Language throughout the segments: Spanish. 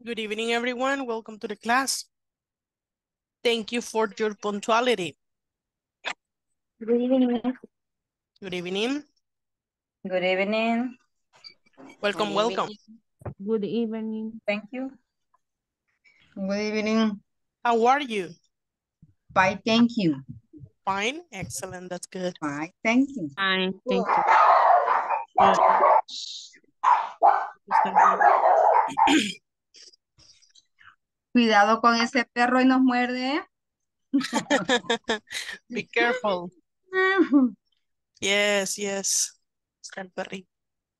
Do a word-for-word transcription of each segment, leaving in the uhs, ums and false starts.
Good evening, everyone. Welcome to the class. Thank you for your punctuality. Good evening. Good evening. Good evening. Welcome, Good welcome. evening. Good evening. Thank you. Good evening. How are you? Bye, thank you. Fine. Excellent. That's good. Bye, thank you. Fine, thank you. Good. Está bien. Cuidado con ese perro y nos muerde. Be careful. Yes, yes. Está el perrito.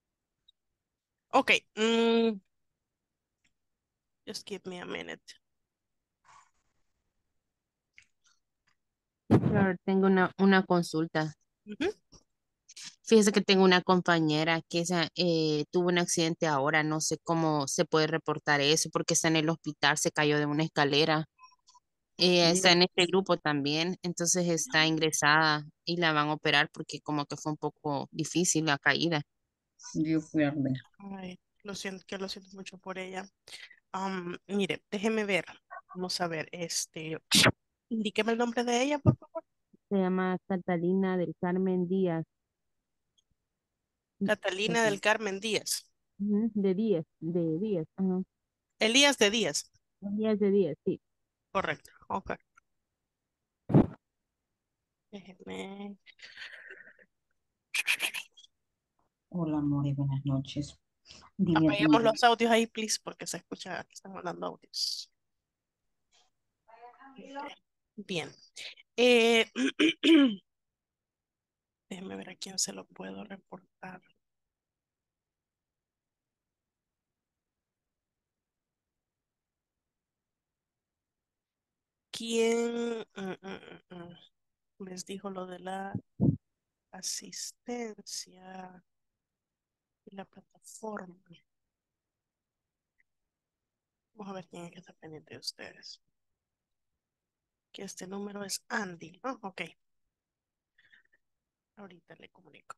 Okay. mm, just give me a minute. Sure, tengo una, una consulta. Ujú. Fíjese que tengo una compañera que esa, eh, tuvo un accidente ahora, no sé cómo se puede reportar eso porque está en el hospital, se cayó de una escalera. Eh, está en este grupo también, entonces está ingresada y la van a operar porque como que fue un poco difícil la caída. Dios guarde. Ay, lo siento, que lo siento mucho por ella. Am, mire, déjeme ver. Vamos a ver, este, indíqueme el nombre de ella, por favor. Se llama Catalina del Carmen Díaz. Catalina del Carmen Díaz. Ujú, de Díaz, de Díaz. Ajá. Elías de Díaz. Díaz de Díaz, sí. Correcto. Ok. Déjeme. Hola, amor, y buenas noches. Dile a tu Apaguemos mamá. los audios ahí, please, porque se escucha que están hablando audios. Ok. Bien. Eh, déjeme ver a quién se lo puedo reportar. ¿Quién mm, mm, mm, mm, les dijo lo de la asistencia y la plataforma? Vamos a ver quién es que está pendiente de ustedes. Que este número es Andy. Ah, ok. Ahorita le comunico.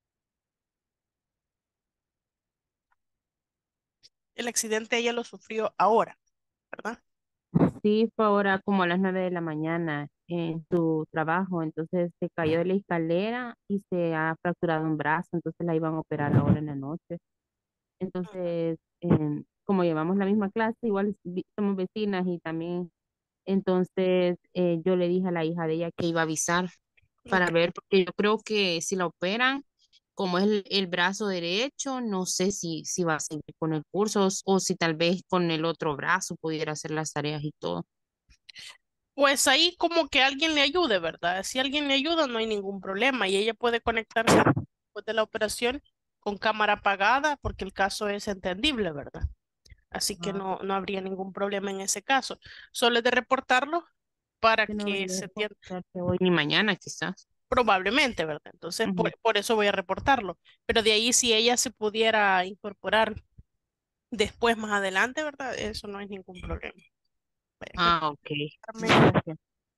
El accidente ella lo sufrió ahora, ¿verdad? Sí, fue ahora como a las nueve de la mañana en su trabajo, entonces se cayó de la escalera y se ha fracturado un brazo, entonces la iban a operar ahora en la noche. Ujú. Entonces, em, como llevamos la misma clase, igual vi- somos vecinas y también, entonces eh, yo le dije a la hija de ella que iba a avisar para Ok. ver, porque yo creo que si la operan, como es el, el brazo derecho, no sé si, si va a seguir con el curso o, o si tal vez con el otro brazo pudiera hacer las tareas y todo. Pues ahí como que alguien le ayude, ¿verdad? Si alguien le ayuda, no hay ningún problema y ella puede conectarse después de la operación con cámara apagada porque el caso es entendible, ¿verdad? Así que Ah, no, no habría ningún problema en ese caso. Solo es de reportarlo para que no que debería se atienda, reportarse hoy ni mañana quizás. probablemente, ¿verdad? Entonces, Ujú. por, por eso voy a reportarlo. Pero de ahí, si ella se pudiera incorporar después, más adelante, ¿verdad? Eso no es ningún problema. Vaya, Ah, ok. Carmen. Gracias.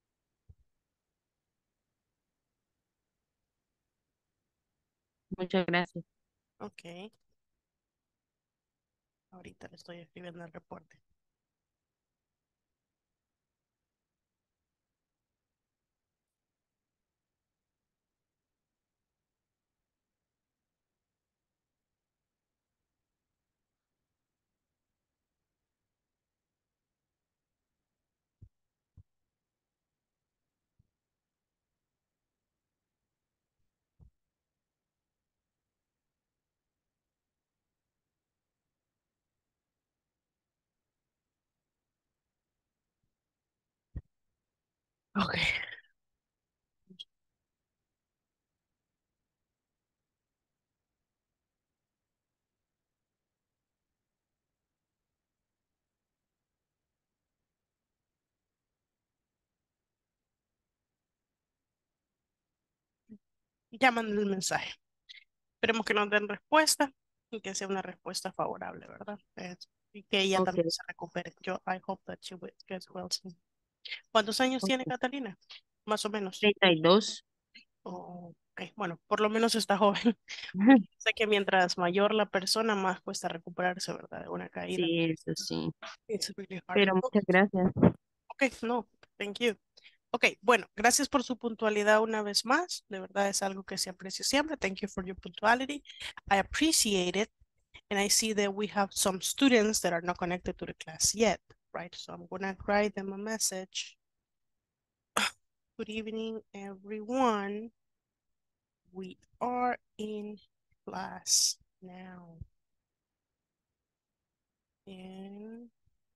Muchas gracias. Ok, ahorita le estoy escribiendo el reporte. Ok, ya mandé el mensaje. Esperemos que nos den respuesta y que sea una respuesta favorable, ¿verdad? Eh, y que ella Ok, también se recupere. Yo, I hope that she will get well soon. ¿Cuántos años tiene ok. Catalina? Más o menos. treinta y dos. Oh, Ok, bueno, por lo menos está joven. Sé que mientras mayor la persona, más cuesta recuperarse, ¿verdad? De una caída. Sí, eso sí. It's really hard. Pero muchas gracias. Ok, no, thank you. Ok, bueno, gracias por su puntualidad una vez más. De verdad es algo que se aprecia siempre. Thank you for your punctuality. I appreciate it. And I see that we have some students that are not connected to the class yet, right? So I'm gonna write them a message. Good evening, everyone. We are in class now. And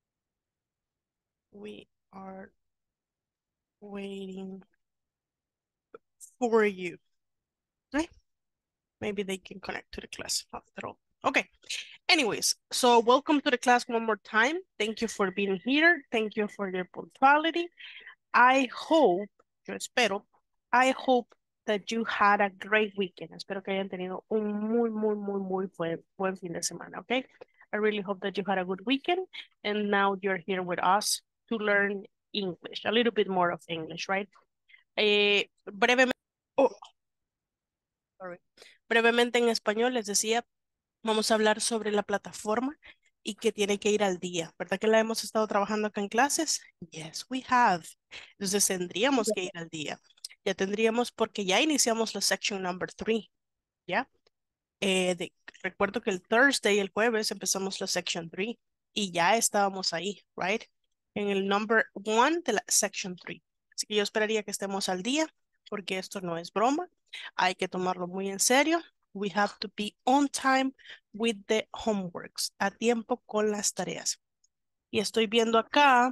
we are waiting for you. Okay? Maybe they can connect to the class after all. Okay. Anyways, so welcome to the class one more time. Thank you for being here. Thank you for your punctuality. I hope, yo espero, I hope that you had a great weekend. Espero que hayan tenido un muy, muy, muy, muy buen, buen fin de semana, okay? I really hope that you had a good weekend and now you're here with us to learn English, a little bit more of English, right? Eh, brevemente, oh, sorry. Brevemente en español les decía, vamos a hablar sobre la plataforma y que tiene que ir al día. ¿Verdad que la hemos estado trabajando acá en clases? Yes, we have. Entonces tendríamos que ir al día. Ya tendríamos porque ya iniciamos la section number three, ¿ya? Eh, de- recuerdo que el Thursday, el jueves, empezamos la section three y ya estábamos ahí, right? En el number one de la section three. Así que yo esperaría que estemos al día porque esto no es broma. Hay que tomarlo muy en serio. We have to be on time with the homeworks, a tiempo con las tareas. Y estoy viendo acá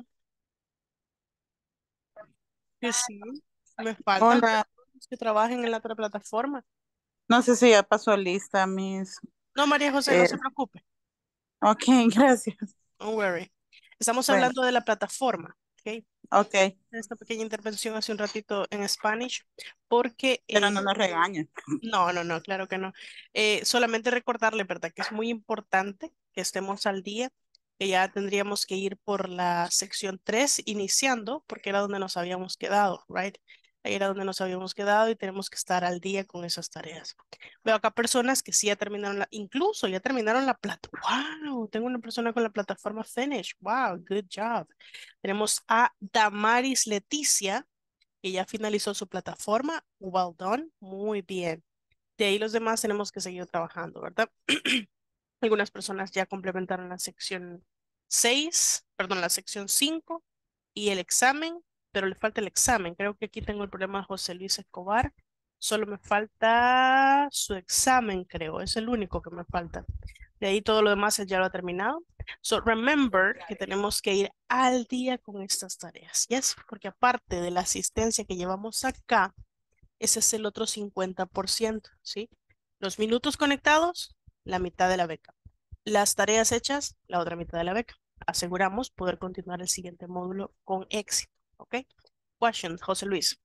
que sí, me faltan Hola, personas que trabajen en la otra plataforma. no sé si ya pasó lista, mis... No, María José, no eh, se preocupe. ok, gracias. Don't worry. Estamos Bueno, hablando de la plataforma, ¿ok? ok, Esta pequeña intervención hace un ratito en Spanish, porque pero eh, no nos regañen. no, no, no, claro que no. Eh, solamente recordarle, ¿verdad? Que es muy importante que estemos al día, que ya tendríamos que ir por la sección tres iniciando, porque era donde nos habíamos quedado, right? Ahí era donde nos habíamos quedado y tenemos que estar al día con esas tareas. Veo acá personas que sí ya terminaron la, incluso ya terminaron la plata. Wow, tengo una persona con la plataforma Finish. Wow, good job. Tenemos a Damaris Leticia, que ya finalizó su plataforma. Well done, muy bien. De ahí los demás tenemos que seguir trabajando, ¿verdad? Algunas personas ya complementaron la sección seis, perdón, la sección cinco y el examen, pero le falta el examen. Creo que aquí tengo el problema de José Luis Escobar. Solo me falta su examen, creo. Es el único que me falta. De ahí todo lo demás él ya lo ha terminado. So remember que tenemos que ir al día con estas tareas. Yes, porque aparte de la asistencia que llevamos acá, ese es el otro cincuenta por ciento, ¿sí? Los minutos conectados, la mitad de la beca. Las tareas hechas, la otra mitad de la beca. Aseguramos poder continuar el siguiente módulo con éxito, ¿ok? Questions, José Luis.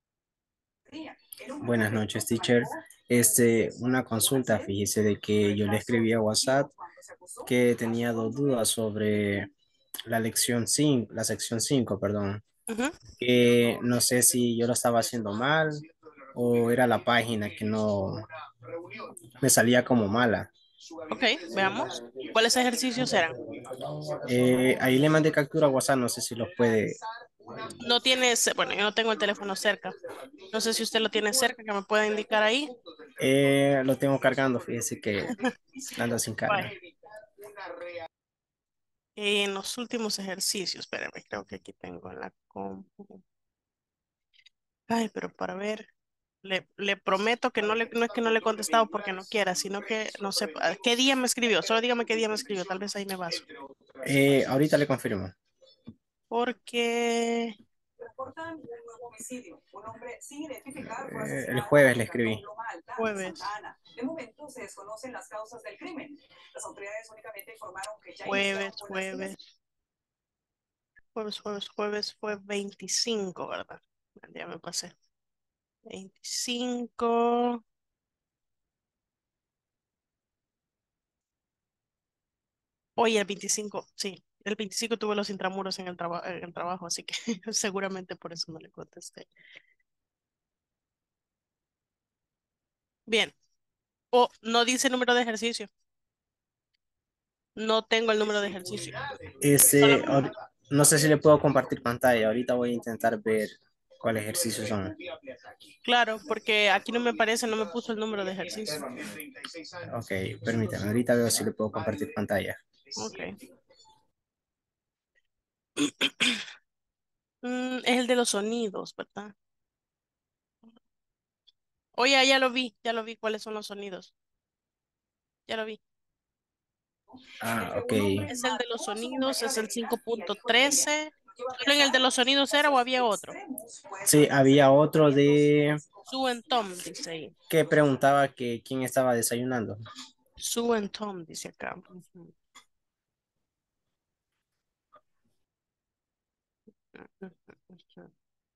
Buenas noches, teacher. Este, una consulta, fíjese de que yo le escribí a WhatsApp que tenía dos dudas sobre la lección cinco, la sección cinco, perdón. Ujú. Que no sé si yo lo estaba haciendo mal o era la página que no me salía como mala. Ok, veamos. ¿Cuáles ejercicios eran? Eh, ahí le mandé captura a WhatsApp, no sé si los puede. No tienes, bueno, yo no tengo el teléfono cerca. No sé si usted lo tiene cerca, que me pueda indicar ahí. Eh, lo tengo cargando, fíjese que ando sin carga. Vaya. En los últimos ejercicios, espérame, creo que aquí tengo en la compu. Ay, pero para ver, le, le prometo que no, le, no es que no le he contestado porque no quiera, sino que no sé, ah, ¿qué día me escribió? Solo dígame qué día me escribió, tal vez ahí me baso. Eh, ahorita le confirmo. Porque Eh, el jueves le escribí. jueves, jueves, jueves, jueves, jueves, jueves fue veinticinco, ¿verdad? Ya me pasé. veinticinco. Oye, el veinticinco, sí. El veinticinco tuve los intramuros en el, traba- en el trabajo, así que seguramente por eso no le contesté. Bien. O no dice número de ejercicio. No tengo el número de ejercicio. Este, Solamente- ahor- no sé si le puedo compartir pantalla. Ahorita voy a intentar ver cuáles ejercicios son. Claro, porque aquí no me parece, no me puso el número de ejercicio. Ok, permítame. Ahorita veo si le puedo compartir pantalla. Ok. Mm, es el de los sonidos, ¿verdad? Oye, ya lo vi, ya lo vi cuáles son los sonidos. Ya lo vi. Ah, ok. Es el de los sonidos, es el cinco punto trece. ¿Solo en el de los sonidos era o había otro? Sí, había otro de Sue and Tom, dice ahí. que preguntaba que quién estaba desayunando. Sue and Tom, dice acá. Ujú. Ujú, ujú.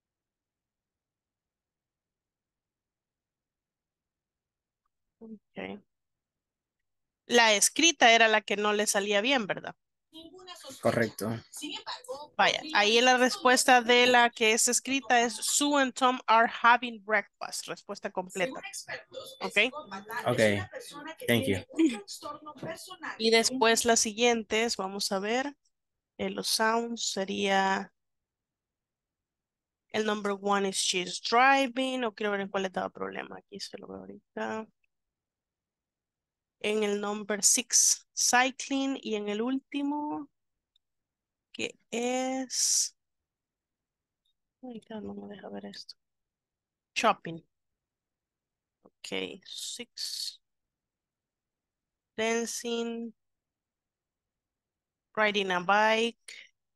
Ok. La escrita era la que no le salía bien, ¿verdad? Correcto. Vaya, ahí la respuesta de la que es escrita es Sue and Tom are having breakfast. Respuesta completa. ¿Ok? Ok, thank you. Y después las siguientes, vamos a ver. eh, los sounds sería el number one is she's driving. No quiero ver en cuál estaba problema. Aquí se lo veo ahorita. En el number six, cycling. Y en el último, que es... Ay, claro, no me deja ver esto. Shopping. Ok, six. Dancing. Riding a bike.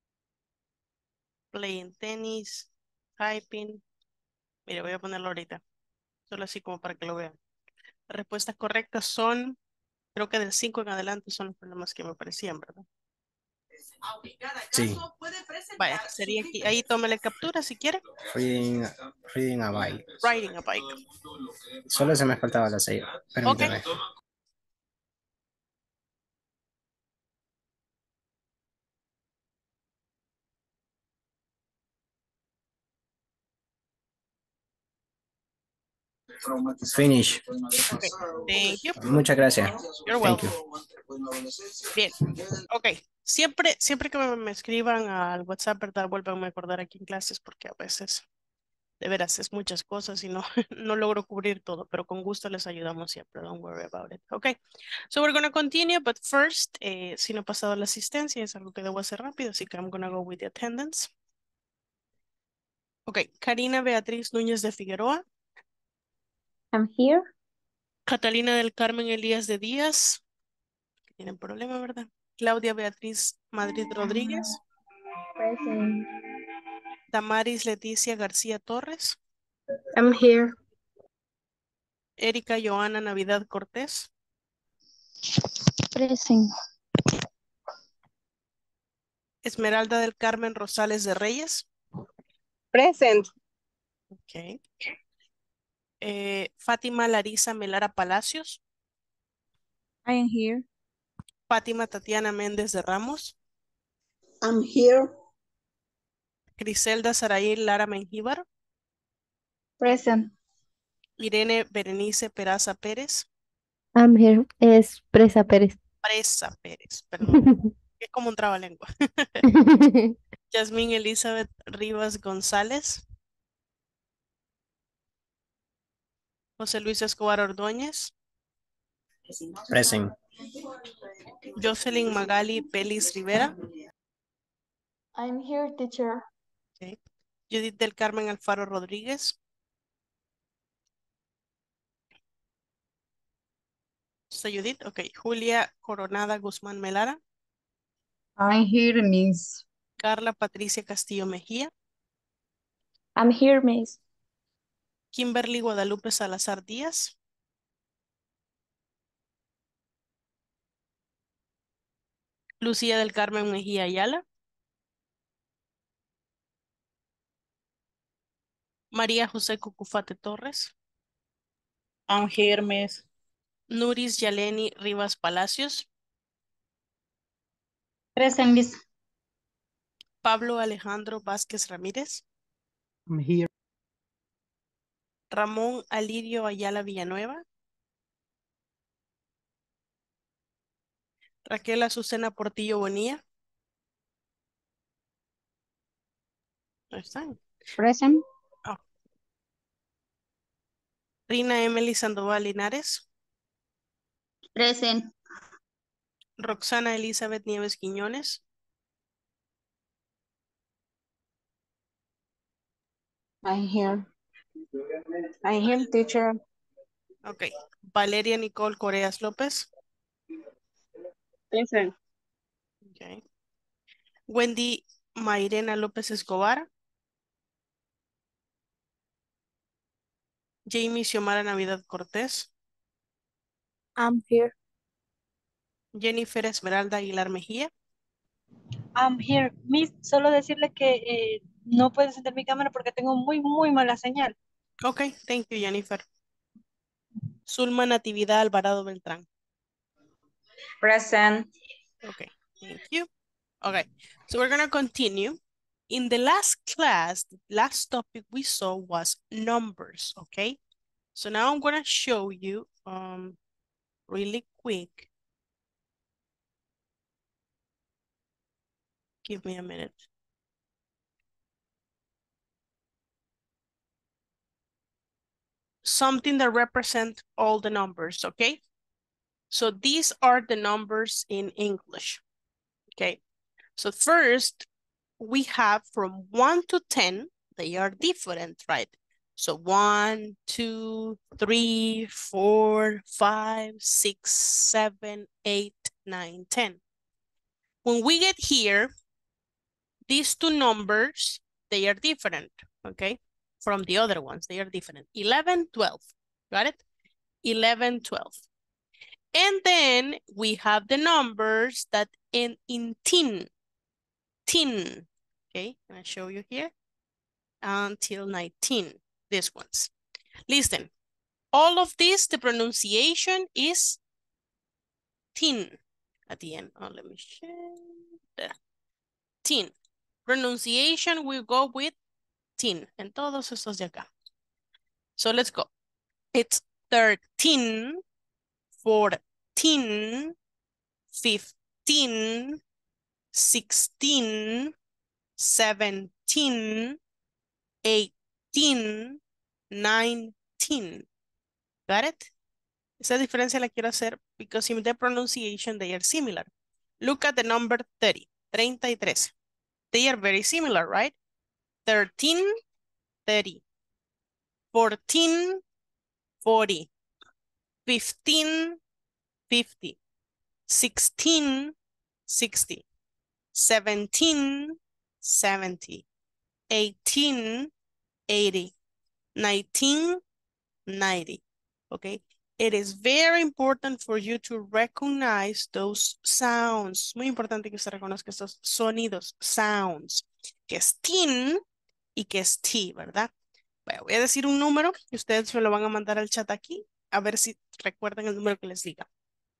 Playing tennis. Typing. Mire, voy a ponerlo ahorita. Solo así como para que lo vean. Las respuestas correctas son, creo que del cinco en adelante son los problemas que me parecían, ¿verdad? Sí. Vaya, sería aquí. Ahí tómele captura si quiere. Reading, reading a bike. Riding a bike. Solo se me faltaba la seis. Ok. Permítame. Finish. Ok. Thank you. Muchas gracias. You're Thank you. welcome. Bien. Ok. Siempre, siempre que me, me escriban al WhatsApp, ¿verdad? Vuelvan a acordar aquí en clases porque a veces, de veras, es muchas cosas y no, no logro cubrir todo, pero con gusto les ayudamos siempre. Don't worry about it. Ok. So we're going to continue, but first, eh, si no ha pasado la asistencia, es algo que debo hacer rápido, así que I'm going to go with the attendance. Ok. Karina Beatriz Núñez de Figueroa. I'm here. Catalina del Carmen Elías de Díaz. Tienen problema, ¿verdad? Claudia Beatriz Madrid Rodríguez. Present. Damaris Leticia García Torres. I'm here. Erika Joana Navidad Cortés. Present. Esmeralda del Carmen Rosales de Reyes. Present. Ok. Eh, Fátima Larisa Melara Palacios. I am here. Fátima Tatiana Méndez de Ramos. I'm here. Griselda Saraí Lara Mengíbar. Present. Irene Berenice Peraza Pérez. I'm here. Es Presa Pérez. Presa Pérez, perdón. Es como un trabalengua. Yasmín Elizabeth Rivas González. José Luis Escobar Ordóñez. Present. Jocelyn Magali Pelis Rivera. I'm here, teacher. Okay. Judith del Carmen Alfaro Rodríguez. ¿Está Judith? Ok. Julia Coronada Guzmán Melara. I'm here, Miss. Carla Patricia Castillo Mejía. I'm here, Miss. Kimberly Guadalupe Salazar Díaz. Lucía del Carmen Mejía Ayala. María José Cucufate Torres. I'm here, Miss. Nuris Yaleni Rivas Palacios. Present, Miss. Pablo Alejandro Vázquez Ramírez. I'm here. Ramón Alirio Ayala Villanueva. Raquel Azucena Portillo Bonilla. Ahí están. Present. Oh. Rina Emily Sandoval Linares. Present. Roxana Elizabeth Nieves Quiñones. I'm here. I'm here, teacher. Ok. Valeria Nicole Coreas López. Present. Okay. Wendy Mairena López Escobar. Jamie Xiomara Navidad Cortés. I'm here. Jennifer Esmeralda Aguilar Mejía. I'm here. Miss, solo decirle que eh, no puedo encender mi cámara porque tengo muy, muy mala señal. Ok, thank you, Jennifer. Zulma Natividad Alvarado Beltrán. Present. Okay, thank you. Okay, so we're gonna continue. In the last class, the last topic we saw was numbers, okay? So now I'm gonna show you um really quick. Give me a minute. Something that represent all the numbers, okay? So these are the numbers in English, okay? So first, we have from one to ten, they are different, right? So one, two, three, four, five, six, seven, eight, nine, ten. When we get here, these two numbers, they are different, okay? From the other ones, they are different. eleven, twelve, got it? eleven, twelve. And then we have the numbers that end in tin, tin, okay? Can I show you here? Until nineteen, these ones. Listen, all of this, the pronunciation is tin at the end. Oh, let me check. There. Tin. Pronunciation will go with tin. En todos estos de acá. So let's go. It's thirteen, fourteen, fifteen, sixteen, seventeen, eighteen, nineteen. Got it? Esa diferencia la quiero hacer because in the pronunciation they are similar. Look at the number thirty, treinta y trece. They are very similar, right? thirteen, thirty. fourteen, forty. fifteen, fifty. sixteen, sixty. seventeen, seventy. eighteen, eighty. nineteen, ninety. Okay? It is very important for you to recognize those sounds. Muy importante que usted reconozca estos sonidos, sounds, que es tin y que es ti, ¿verdad? Bueno, voy a decir un número y ustedes me lo van a mandar al chat aquí, a ver si recuerdan el número que les diga.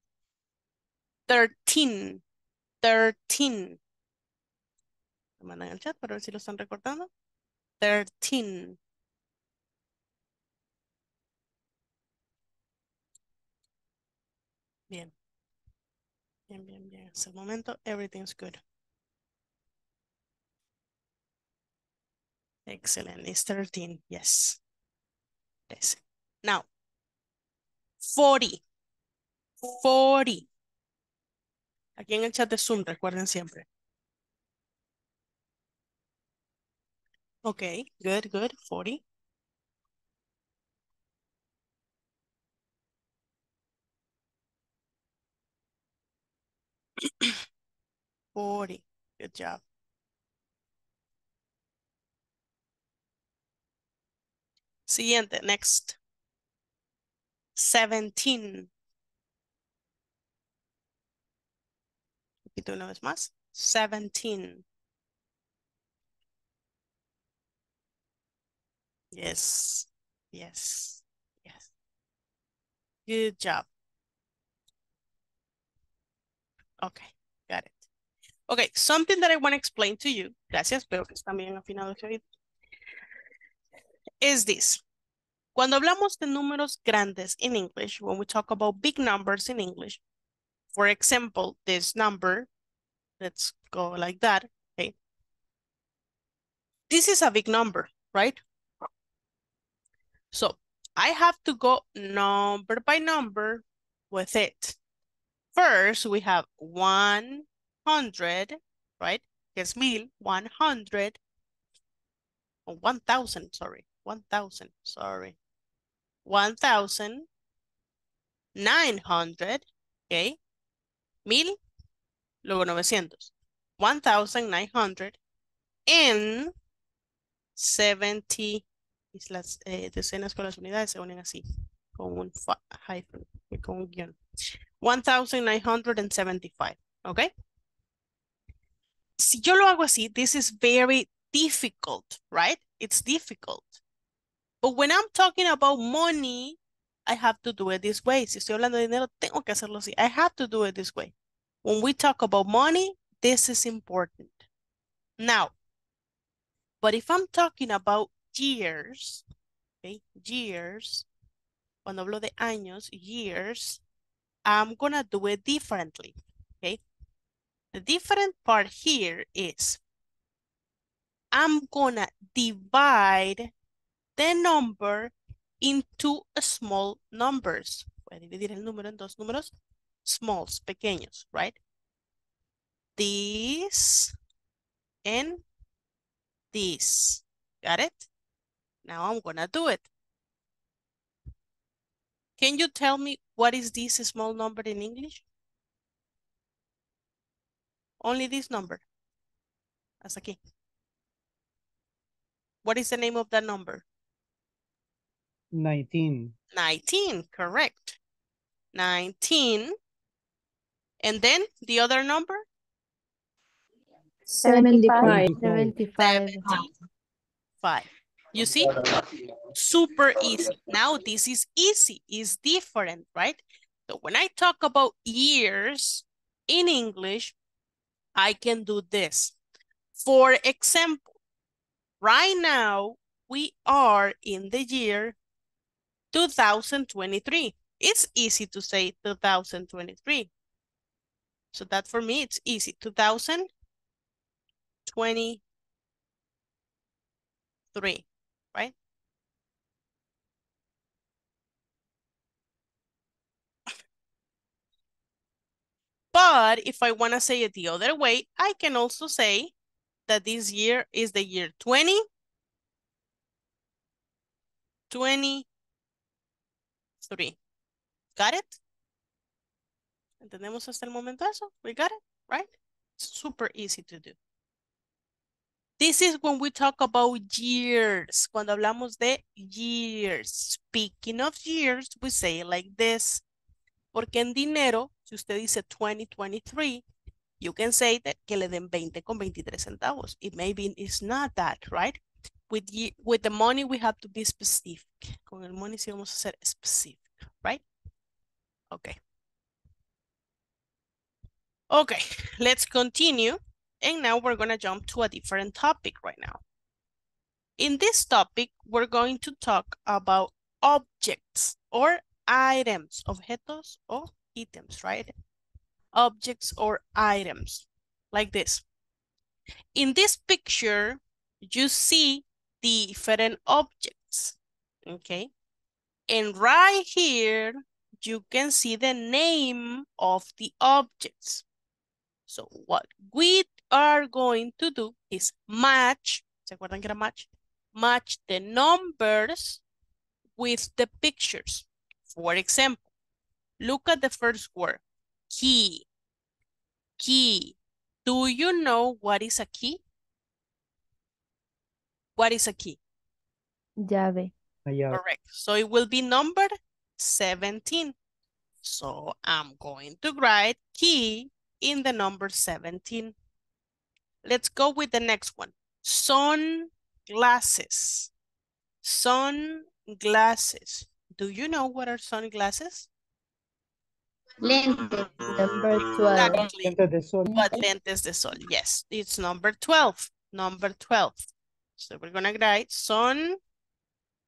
thirteen, thirteen. Me mandan al chat para ver si lo están recordando. thirteen. Bien. Bien, bien, bien. Hasta el momento, everything's good. Excellent. It's thirteen. Yes. Yes. Now, forty. forty. Aquí en el chat de Zoom, recuerden siempre. Okay, good, good. forty. forty. Good job. Siguiente, next. seventeen. Repito una vez más. seventeen. Yes. Yes. Yes. Good job. Okay, got it. Okay, something that I want to explain to you, gracias, veo que están bien afinados ese oído, is this. Cuando hablamos de números grandes in English, when we talk about big numbers in English, For example, this number, let's go like that, okay? This is a big number, right? So I have to go number by number with it. First, we have one hundred, right? It's mil, one hundred, oh, one thousand, sorry, one thousand, sorry. one thousand nine hundred, okay? Mil, luego novecientos. one thousand nine hundred and seventy, las eh, decenas con las unidades se unen así, con un hyphen, con un guión. one thousand nine hundred seventy-five, okay? Si yo lo hago así, this is very difficult, right? It's difficult. But when I'm talking about money, I have to do it this way. Si estoy hablando de dinero, tengo que hacerlo así. I have to do it this way. When we talk about money, this is important. Now, but if I'm talking about years, okay, years, cuando hablo de años, years, I'm gonna do it differently, okay? The different part here is I'm gonna divide the number into small numbers. Voy a dividir el número en dos números smalls, pequeños, right? This and this. Got it? Now I'm gonna do it. Can you tell me what is this small number in English? Only this number. Hasta aquí. What is the name of that number? nineteen. nineteen, correct. nineteen. And then the other number? seventy-five. seventy-five. seventy-five. You see? Super easy. Now this is easy. It's different, right? So when I talk about years in English, I can do this. For example, right now we are in the year two thousand twenty-three. It's easy to say two thousand twenty-three. So that for me, it's easy. two thousand twenty-three, right? But if I want to say it the other way, I can also say that this year is the year twenty twenty-three. Got it? ¿Entendemos hasta el momento eso? We got it, right? Super easy to do. This is when we talk about years. Cuando hablamos de years. Speaking of years, we say it like this. Porque en dinero, si usted dice twenty twenty-three, you can say that que le den veinte con veintitrés centavos. It maybe it's not that, right? With, ye, with the money, we have to be specific. Con el money sí vamos a ser specific, right? Okay. Okay, let's continue. And now we're going to jump to a different topic right now. In this topic, we're going to talk about objects or items, objetos o ítems, right? Objects or items, like this. In this picture, you see different objects, okay? And right here, you can see the name of the objects. So what we are going to do is match, ¿se acuerdan que era match? Match the numbers with the pictures. For example, look at the first word, key. Key. Do you know what is a key? What is a key? Llave. Correct. So it will be numbered seventeen. So I'm going to write key in the number seventeen. Let's go with the next one. Sunglasses. Sunglasses. Do you know what are sunglasses? Lentes. Number twelve. Exactly. Lentes de sol. What lentes de sol? Yes, it's number twelve. Number twelve. So we're gonna write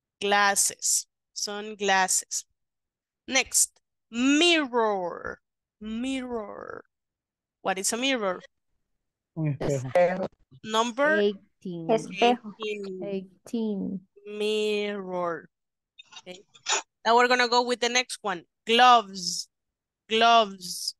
sunglasses. Sunglasses. Next, mirror. Mirror. What is a mirror? Un espejo. Number eighteen. Espejo. eighteen. eighteen. Mirror. Okay. Now we're gonna go with the next one. Gloves. Gloves.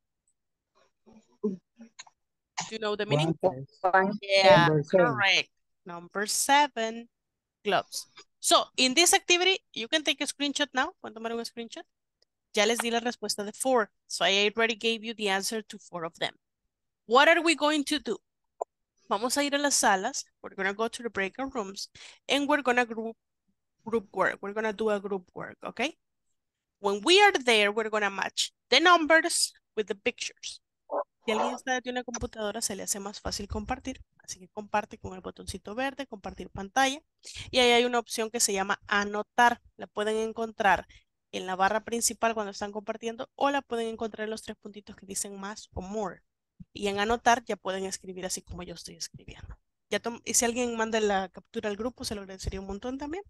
Do you know the meaning? Guantes. Yeah, Number seven. correct. Number seven, gloves. So, in this activity, you can take a screenshot now. ¿Pueden tomar un screenshot? Ya les di la respuesta de four. So, I already gave you the answer to four of them. What are we going to do? Vamos a ir a las salas. We're going to go to the breakout rooms. And we're going to group, group work. We're going to do a group work, okay? When we are there, we're going to match the numbers with the pictures. Si alguien está desde una computadora, se le hace más fácil compartir. Así que comparte con el botoncito verde, compartir pantalla. Y ahí hay una opción que se llama anotar. La pueden encontrar en la barra principal cuando están compartiendo o la pueden encontrar en los tres puntitos que dicen más o more. Y en anotar ya pueden escribir así como yo estoy escribiendo. Ya y si alguien manda la captura al grupo, se lo agradecería un montón también.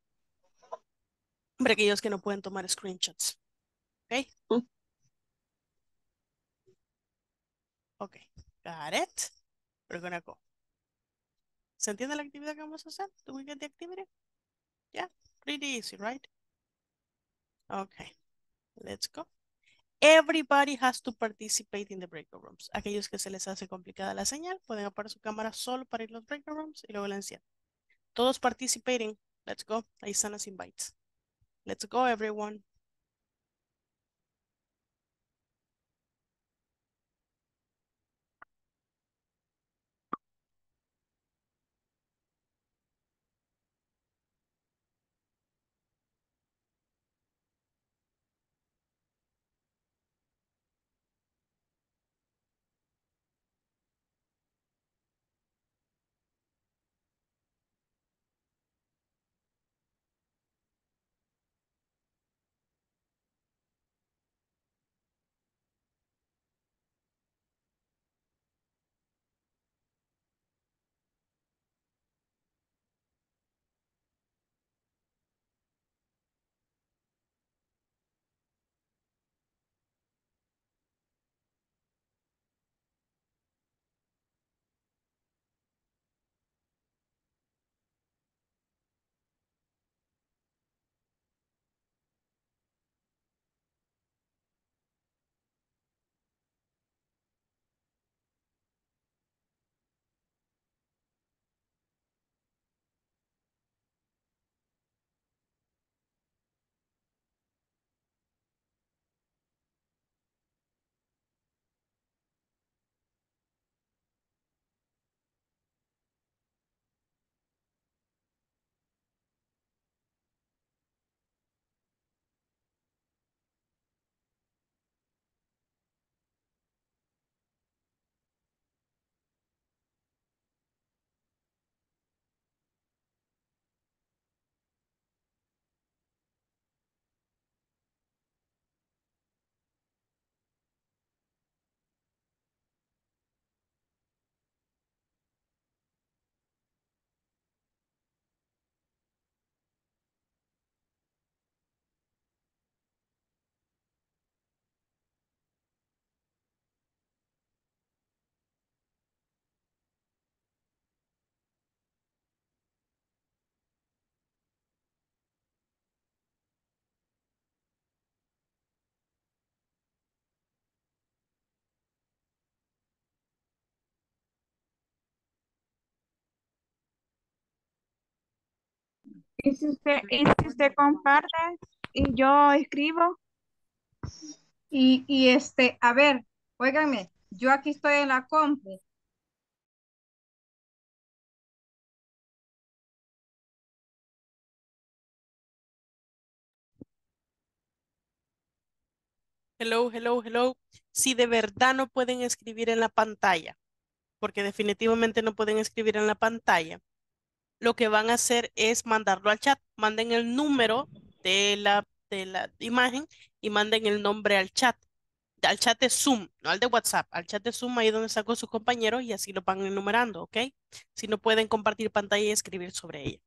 Para aquellos que no pueden tomar screenshots. ¿Ok? Ok, got it. We're gonna go. ¿Se entiende la actividad que vamos a hacer? Do we get the activity? Yeah, pretty easy, right? Okay, let's go. Everybody has to participate in the breakout rooms. Aquellos que se les hace complicada la señal, pueden apagar su cámara solo para ir a los breakout rooms y luego la encienden. Todos participating. Let's go. Ahí están las invites. Let's go, everyone. Y si usted, y si usted comparte y yo escribo. Y, y este, a ver, óigame, yo aquí estoy en la compu. Hello, hello, hello. Si de verdad no pueden escribir en la pantalla, porque definitivamente no pueden escribir en la pantalla, lo que van a hacer es mandarlo al chat. Manden el número de la, de la imagen y manden el nombre al chat. Al chat de Zoom, no al de WhatsApp, al chat de Zoom ahí donde está con sus compañeros y así lo van enumerando, ¿ok? Si no pueden compartir pantalla y escribir sobre ella.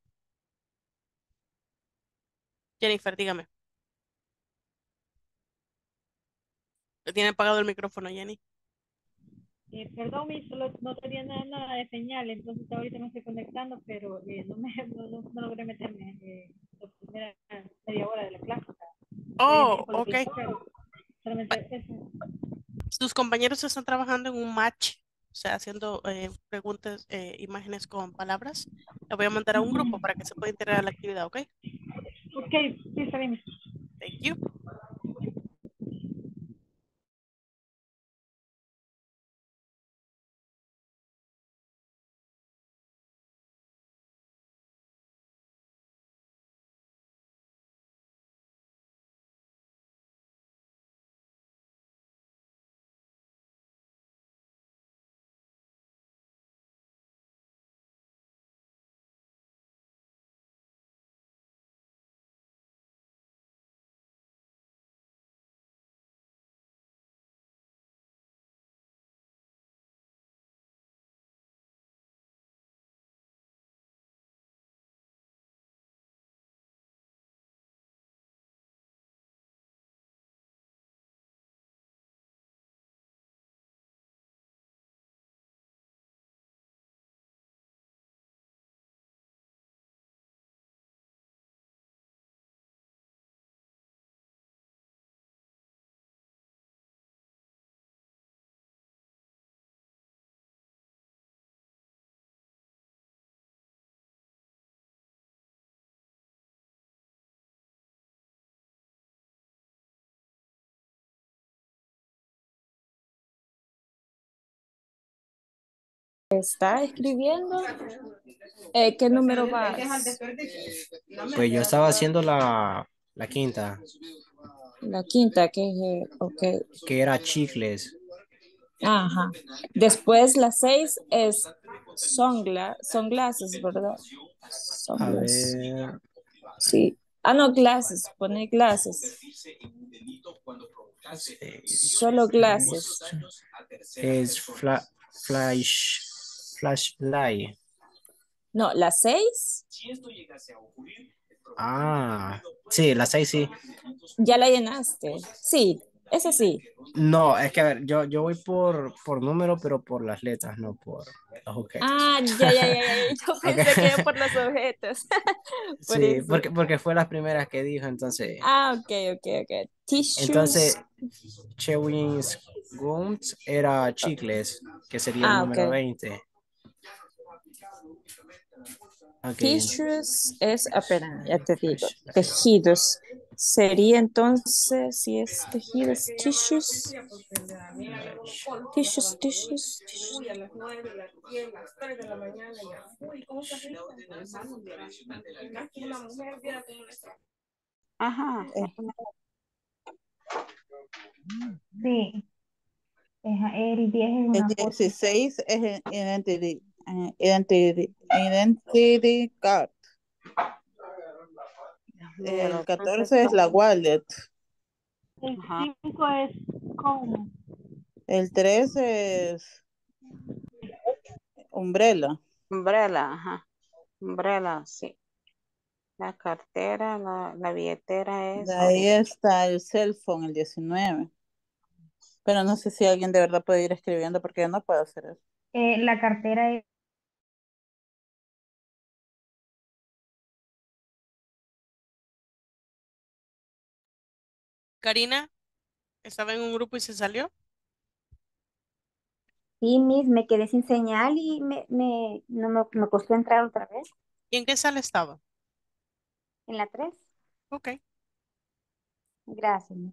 Jennifer, dígame. Le tiene apagado el micrófono, Jenny. Eh, perdón, mi, solo no tenía nada, nada de señal, entonces ahorita me estoy conectando, pero eh, no, me, no, no, no logré meterme eh, la primera media hora de la clase. O sea, voy a Oh, entrar por lo que ok. hizo, pero solamente eso. Sus compañeros están trabajando en un match, o sea, haciendo eh, preguntas, eh, imágenes con palabras. La voy a mandar a un grupo para que se pueda integrar a la actividad, ¿ok? Ok, sí, está bien. Thank you. ¿Está escribiendo? Eh, ¿qué número vas? Pues yo estaba haciendo la, la quinta, La quinta, que es, eh, ok. que era chicles. Ajá. Después la seis es sungla sunglasses, ¿verdad? A Sunglasses. ver, Sí. Ah, no, glasses. Pone glasses. Solo glasses. es fla, flash, flashlight. No, la seis Ah, sí, la seis sí. ya la llenaste. Sí, esa sí. No, es que a ver, yo, yo voy por, por número, pero por las letras, no por los objetos. Ah, ya, ya, ya, ya. ya. Yo Ok. pensé que era por los objetos. Por Sí, eso. porque, porque fue las primeras que dijo, entonces. Ah, ok, ok, ok. Entonces, Tissues. chewing gums era chicles, que sería el Ah, ok. número veinte. Ok, Tissues es, apenas, ya te digo, tejidos. Sería entonces, si es tejidos, tissues, tissues, tissues, tissues. Ajá, Eh, sí. Ajá, el diez es El una foto. dieciséis es el identity, eh, identity, identity card. El Número catorce es perfecto. la wallet. El Ajá. cinco es como. El trece es umbrella. Umbrella, ajá. Umbrella, sí. La cartera, la, la billetera De es ahí ahorita. está el cell phone, el diecinueve. Pero no sé si alguien de verdad puede ir escribiendo porque yo no puedo hacer eso. Eh, la cartera es Karina estaba en un grupo y se salió. Sí, Miss, me quedé sin señal y me, me, no me, me costó entrar otra vez ¿Y en qué sala estaba? en la tres. Ok. Gracias, Miss.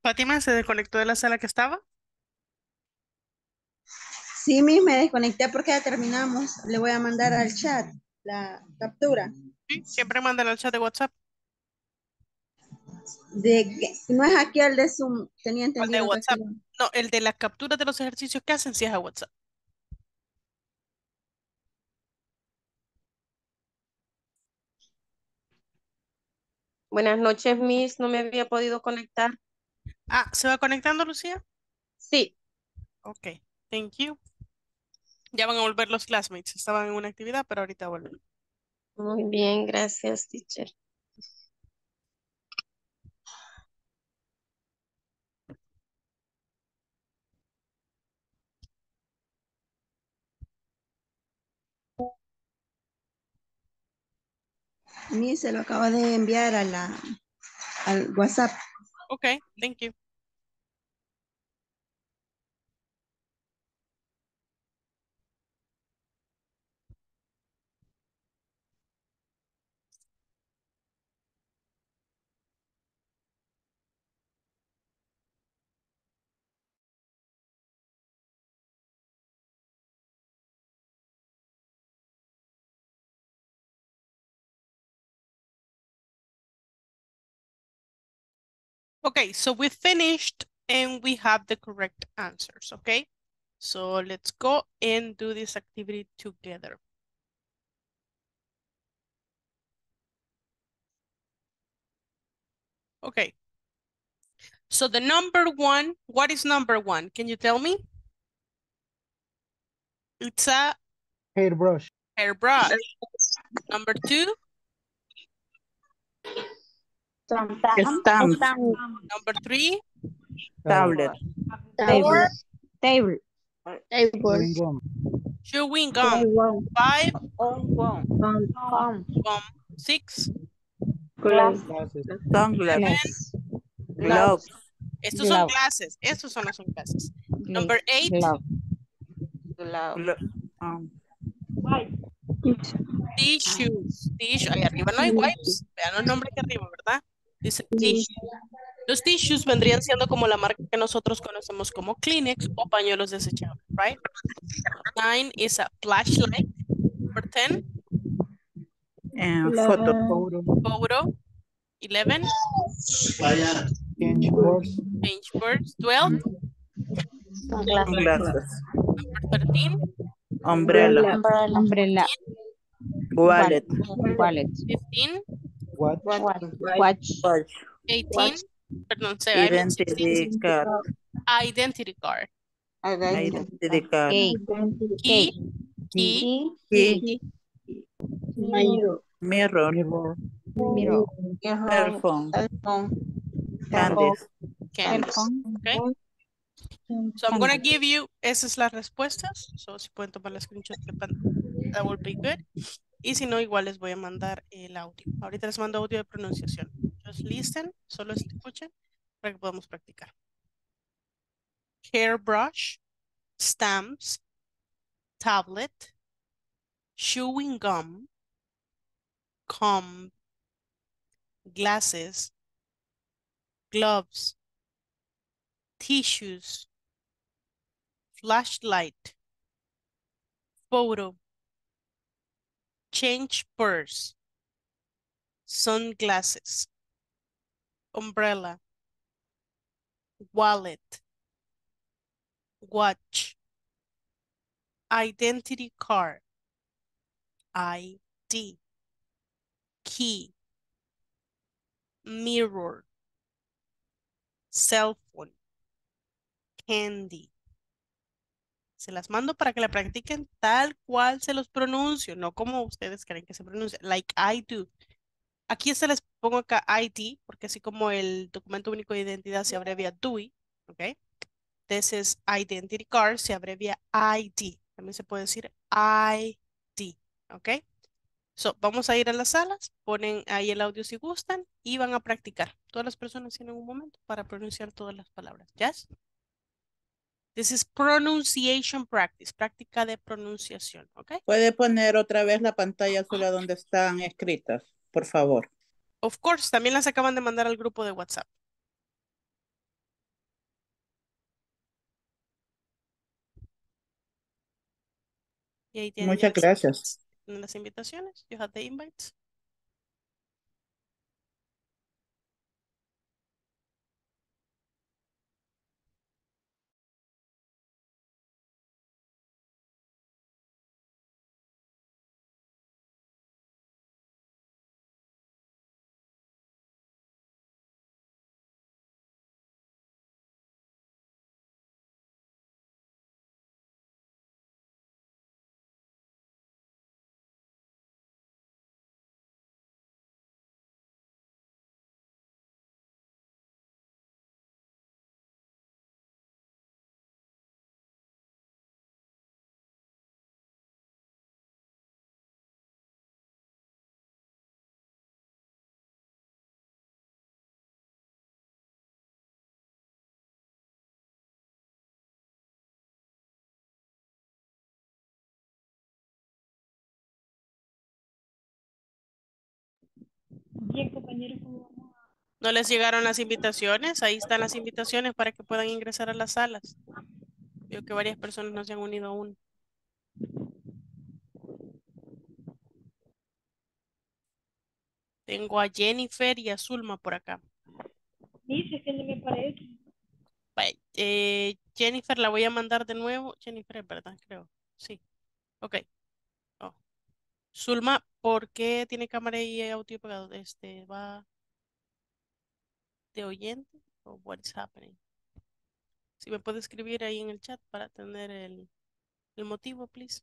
Fátima se desconectó de la sala que estaba. Sí, mis, me desconecté porque ya terminamos. Le voy a mandar al chat la captura. Sí, siempre mandan al chat de WhatsApp. De que, no es aquí el de Zoom. Tenía Al de entendido que aquí WhatsApp. no. No, el de las capturas de los ejercicios que hacen sí es a WhatsApp. Buenas noches, Miss. No me había podido conectar. Ah, ¿se va conectando, Lucía? Sí. Ok, thank you. Ya van a volver los classmates. Estaban en una actividad, pero ahorita vuelven. Muy bien, gracias, teacher. Mi se lo acaba de enviar a la, al WhatsApp. Ok, thank you. Okay, so we finished and we have the correct answers, okay? So let's go and do this activity together. Okay. So the number one, what is number one? Can you tell me? It's a Hairbrush. hairbrush. Number two, Stamp. Stamp. number three, Tablet. Table. Table. Chewing gum. chewing gum. Five, Com. gum. Six, Glasses. Sunglasses. seven. Gloves. Estos son Glove. glasses. Estos son los glasses. Number eight, Glove. Glo- um, tissues. Tissue. Ahí arriba no hay wipes. Vean los nombres que arriba, ¿verdad? Dice tissue. Los tissues vendrían siendo como la marca que nosotros conocemos como Kleenex o pañuelos desechables, right? Nine is a flashlight. Number ten, and photo. Photo. photo. Eleven, Inch boards. change words. Twelve, Sunglasses. number thirteen, Umbrella. Umbrella. Wallet. Wallet. fifteen, What? Watch. Watch. eighteen, perdón, say, I mean sixteen, Identity card. identity card. Identity card. Key. Key, key, Key. Mirror. Mirror. Mirror. Mirror. Earphone. Candies. canvas. Okay. So I'm gonna give you, esas las respuestas. So si pueden tomar la screenshot de pantalla, that would be good. Y si no, igual les voy a mandar el audio. Ahorita les mando audio de pronunciación. Just listen, solo escuchen para que podamos practicar. Hairbrush, stamps, tablet, chewing gum, comb, glasses, gloves, tissues, flashlight, photo, change purse, sunglasses, umbrella, wallet, watch, identity card, I D, key, mirror, cell phone, candy. Se las mando para que la practiquen tal cual se los pronuncio, no como ustedes creen que se pronuncia, like I do. Aquí se les pongo acá I D, porque así como el documento único de identidad se abrevia D U I, ¿ok? This is identity card, se abrevia I D. También se puede decir I D, ¿ok? So, vamos a ir a las salas, ponen ahí el audio si gustan y van a practicar. Todas las personas tienen un momento para pronunciar todas las palabras. ¿Yes? This is pronunciation practice, práctica de pronunciación, ¿ok? ¿Puede poner otra vez la pantalla azul a donde están escritas, por favor? Of course, también las acaban de mandar al grupo de WhatsApp. Y ahí tienen ya Muchas las, gracias. las invitaciones. You have the invites. Bien, compañeros, ¿cómo vamos? ¿No les llegaron las invitaciones? Ahí están las invitaciones para que puedan ingresar a las salas. Veo que varias personas no se han unido aún. Tengo a Jennifer y a Zulma por acá. Dice que no me parece. Bye. Eh, Jennifer, la voy a mandar de nuevo. Jennifer, es verdad, creo. Sí. Ok. Oh. Zulma, ¿por qué tiene cámara y audio pegado? Este, ¿va de oyente? ¿O what's happening? Si me puede escribir ahí en el chat para tener el, el motivo, please.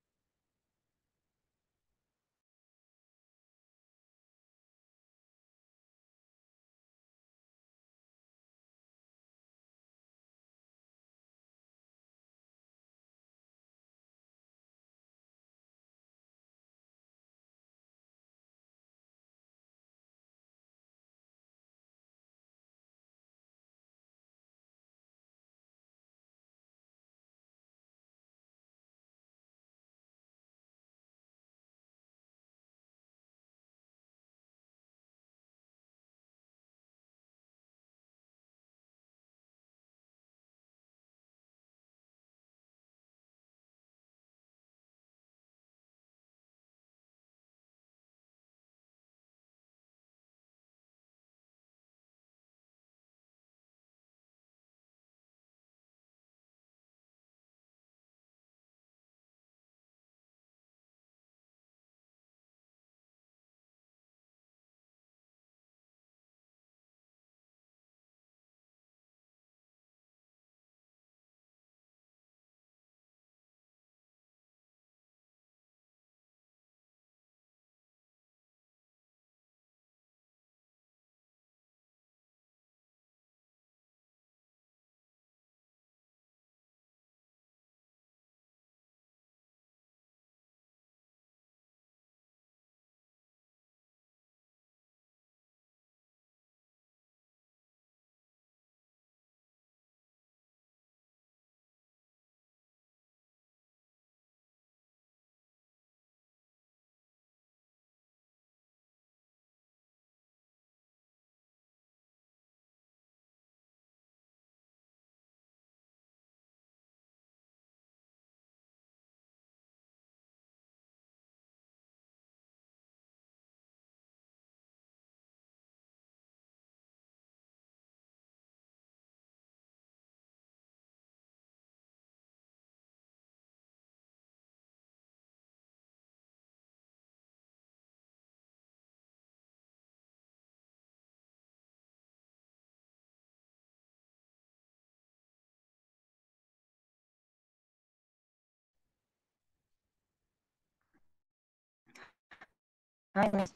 Ay, me-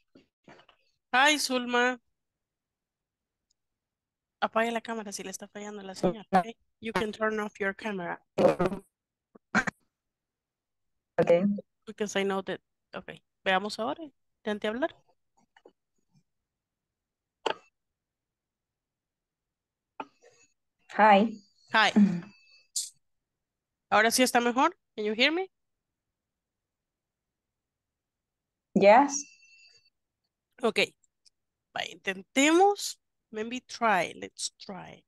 Hi, Zulma. Apague la cámara si le está fallando la señal. Okay? You can turn off your camera Okay. because I know that. Okay. Veamos ahora. Intente hablar. Hi. Hi. Ahora sí está mejor. Can you hear me? Yes. Okay. Va, intentemos. Maybe try. Let's try.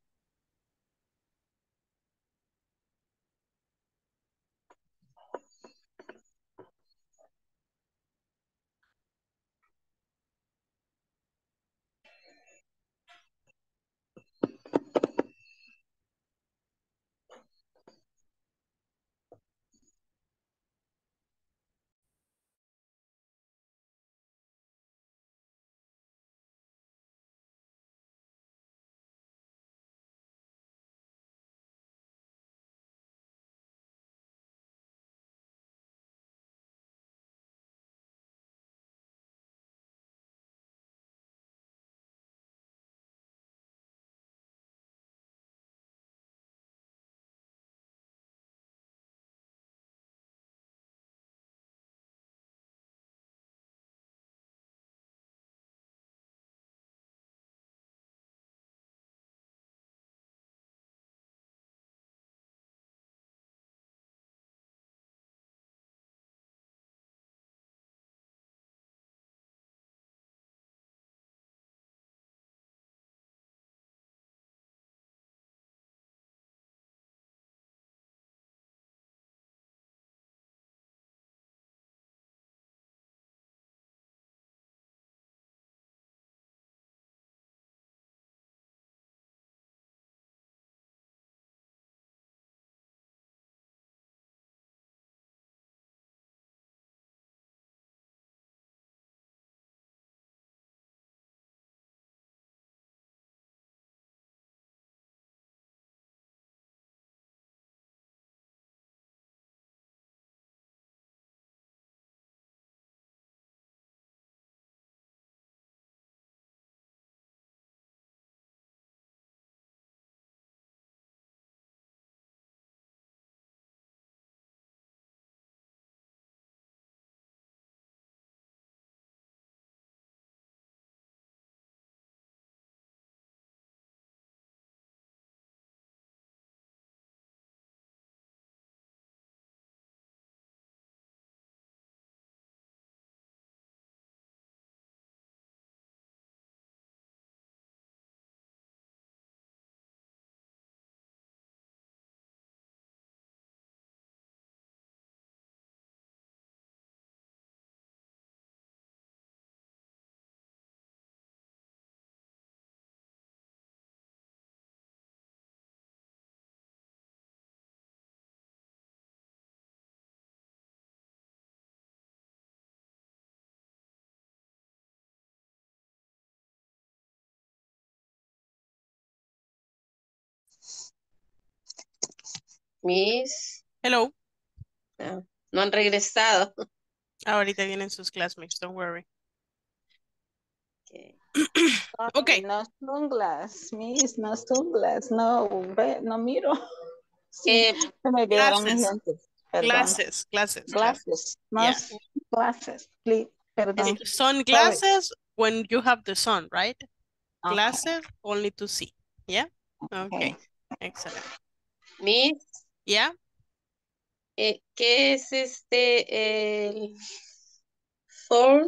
Miss. Hello. Ah, no han regresado. Ahorita vienen sus classmates, don't worry. Okay. Sorry, no sunglass, Miss, no sunglass, no, ve, no miro. Sí, Eh, se me olvidaron mis Glasses. lentes, perdón. Glasses, glasses, glasses. Glasses, no Yeah. glasses, please, Eh, perdón. Sorry. Sunglasses when you have the sun, right? Okay. Glasses only to see. Yeah? Okay. Okay. Excellent. Miss. Yeah? Eh, ¿qué es este el four?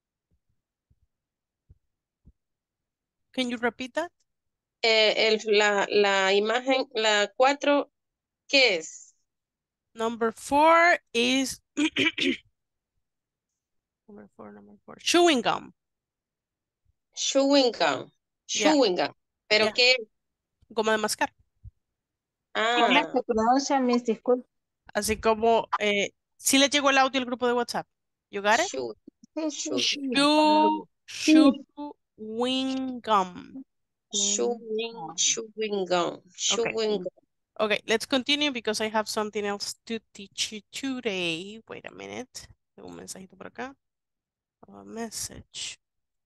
Can you repeat that? Eh, el, la, la imagen, la cuatro, ¿qué es? Number four is number four, number four. Chewing gum. Chewing gum. Yeah. Chewing gum. ¿Pero Yeah. qué? Goma de mascar. ¿Cómo Ah, se pronuncia, mis disculpas? Así como, eh, si le llegó el audio al grupo de WhatsApp. You got it? chew, Sí, chew, sí, sí. Chew, Sí. chewing gum. chewing, chewing gum. Okay. Chewing gum. Okay, let's continue because I have something else to teach you today. Wait a minute. Tengo un mensajito por acá. A message.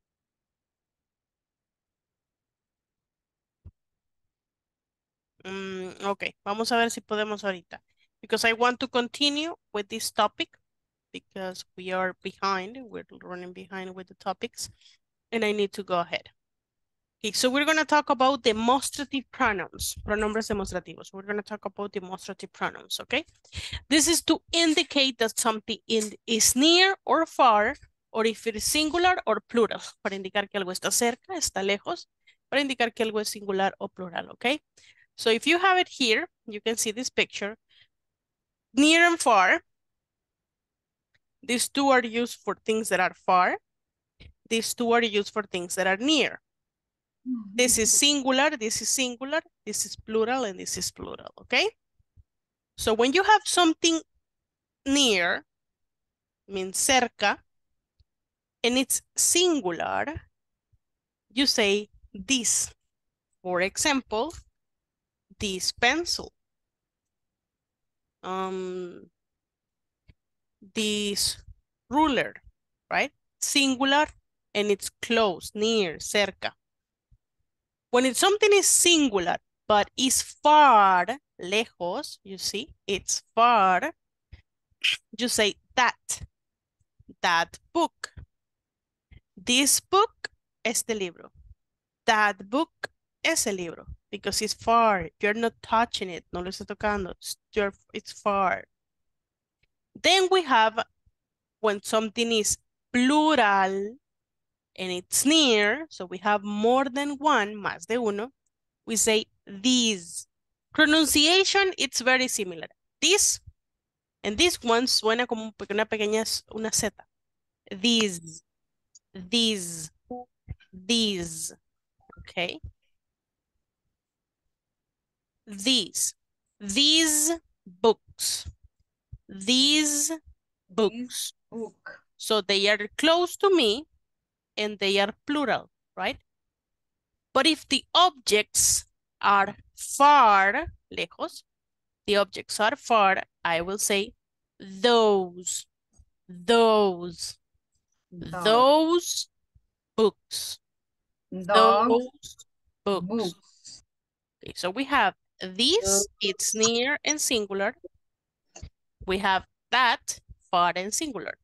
Mm, ok, vamos a ver si podemos ahorita. Because I want to continue with this topic because we are behind. We're running behind with the topics and I need to go ahead. Okay, so we're going to talk about demonstrative pronouns. Pronombres demostrativos. We're going to talk about demonstrative pronouns, okay? This is to indicate that something in, is near or far, or if it is singular or plural. Para indicar que algo está cerca, está lejos. Para indicar que algo es singular o plural, okay? So if you have it here, you can see this picture. Near and far. These two are used for things that are far. These two are used for things that are near. This is singular, this is singular, this is plural, and this is plural, okay? So when you have something near, means cerca, and it's singular, you say this. For example, this pencil. Um, this ruler, right? Singular, and it's close, near, cerca. When it's something is singular, but is far, lejos, you see, it's far, you say that, that book. This book, este libro. That book, ese libro. Because it's far, you're not touching it, no lo estoy tocando, it's, you're, it's far. Then we have when something is plural, and it's near, so we have more than one, más de uno, we say these. Pronunciation, it's very similar. This, and this one suena como una pequeña, una Z. These, these, these, okay? These, these books, these books. Book. So they are close to me, and they are plural, right? But if the objects are far, lejos, the objects are far, I will say those, those, Dog. those books, Dogs. those books. Books. Okay, so we have this, it's near and singular. We have that, far and singular.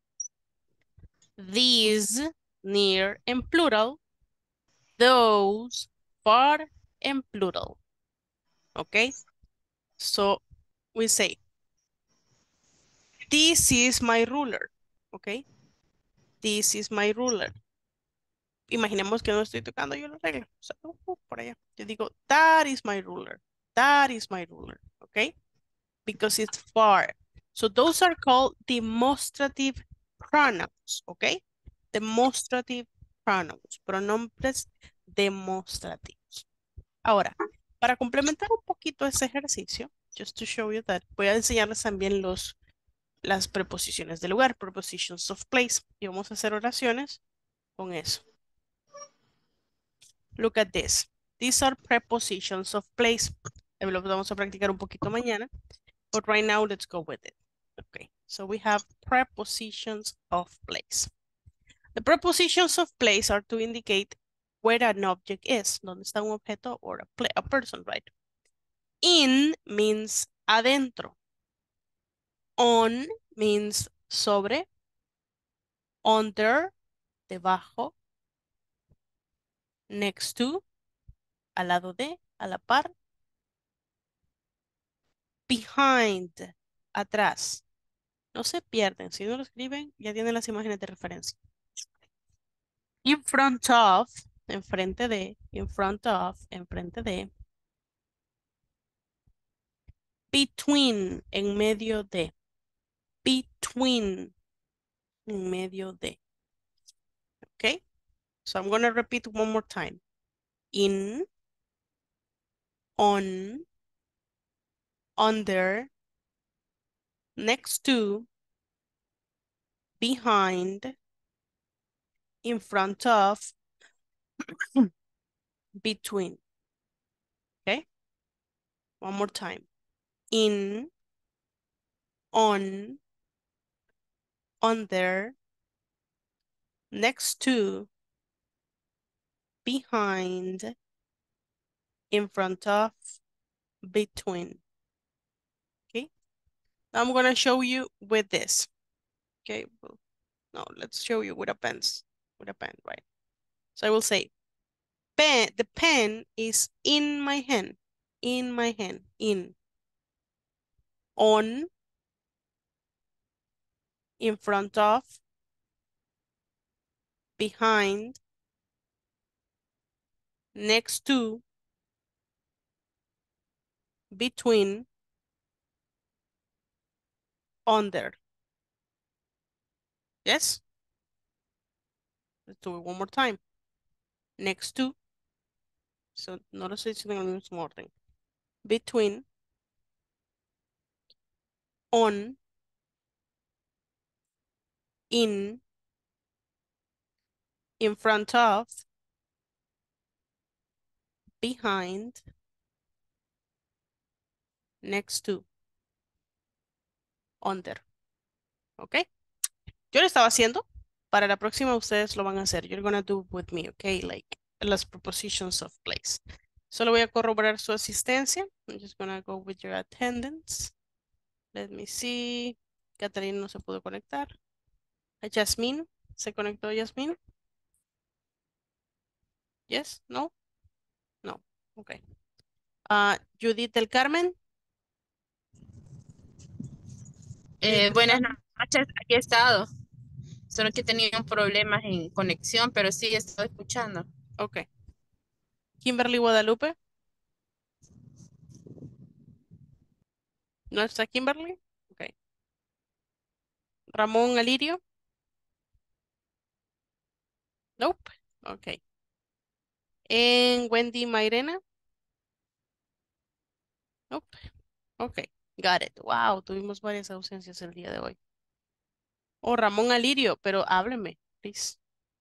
These, near and plural. Those, far and plural. Okay, so we say, this is my ruler. Okay, this is my ruler. Imaginemos que no estoy tocando yo la regla. O sea, uh, por allá. Yo digo, that is my ruler. That is my ruler. Okay, because it's far. So those are called demonstrative pronouns. Okay, demonstrative pronouns. Pronombres demostrativos. Ahora, para complementar un poquito ese ejercicio, just to show you that, voy a enseñarles también los, las preposiciones de lugar, prepositions of place, y vamos a hacer oraciones con eso. Look at this. These are prepositions of place. Lo vamos a practicar un poquito mañana. But right now, let's go with it. Okay, so we have prepositions of place. The prepositions of place are to indicate where an object is, donde está un objeto or a, pla- a person, right? In means adentro. On means sobre. Under, debajo. Next to, al lado de, a la par. Behind, atrás. No se pierden. Si no lo escriben, ya tienen las imágenes de referencia. In front of, enfrente de, in front of, enfrente de. Between, en medio de. Between, en medio de. Okay? So I'm going to repeat one more time. In, on, under, next to, behind, in front of, between. Okay? One more time. In, on, under, next to, behind, in front of, between. Okay? Now I'm going to show you with this. Okay? Well, no, let's show you with a pen. With a pen, right? So I will say, pen, the pen is in my hand. In my hand. In. On. In front of. Behind. Next to. Between. Under. Yes? Let's do it one more time. Next to. So no lo estoy diciendo en el mismo orden. Between. On. In. In front of. Behind. Next to. Under. ¿Ok? Yo lo estaba haciendo. Para la próxima ustedes lo van a hacer. You're gonna do with me, ¿ok? Like las prepositions of place. Solo voy a corroborar su asistencia. I'm just gonna go with your attendance. Let me see. Catalina no se pudo conectar. A Jasmine. ¿Se conectó Jasmine? Yes? No? No. Ok. Uh, Judith del Carmen. Eh, buenas noches, aquí he estado. Solo que tenía problemas en conexión, pero sí he estado escuchando. Ok. Kimberly Guadalupe. ¿No está Kimberly? Ok. Ramón Alirio. Nope. Ok. En Wendy Mairena. Nope. Ok. Got it. Wow, tuvimos varias ausencias el día de hoy. O Ramón Alirio, pero hábleme, please.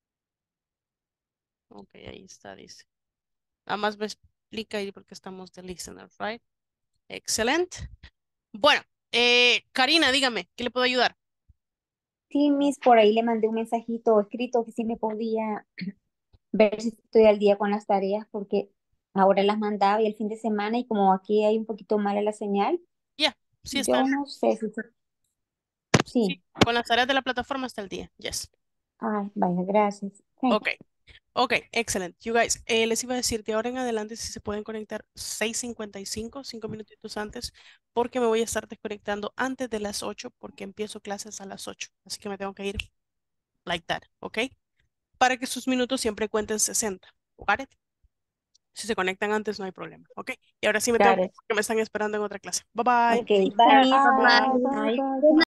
Ok, ahí está, dice. Nada más me explica ahí porque estamos de listener, right? Excelente. Bueno, eh, Karina, dígame, ¿qué le puedo ayudar? Sí, Miss, por ahí le mandé un mensajito escrito que sí me podía ver si estoy al día con las tareas porque ahora las mandaba y el fin de semana y como aquí hay un poquito mala la señal, Ya, sí yo está. no sé si se- Sí, sí. con las tareas de la plataforma está el día. Yes. Ay, vaya, gracias. Thank Ok. Ok, excelente. You guys, eh, les iba a decir de ahora en adelante si se pueden conectar seis cincuenta y cinco, cinco minutitos antes, porque me voy a estar desconectando antes de las ocho porque empiezo clases a las ocho. Así que me tengo que ir like that, ¿ok? Para que sus minutos siempre cuenten sesenta. Got it? Si se conectan antes no hay problema, ¿ok? Y ahora sí me tengo Got que, it. porque me están esperando en otra clase. Bye bye. Ok, bye, Miss. Bye Bye. bye. Bye.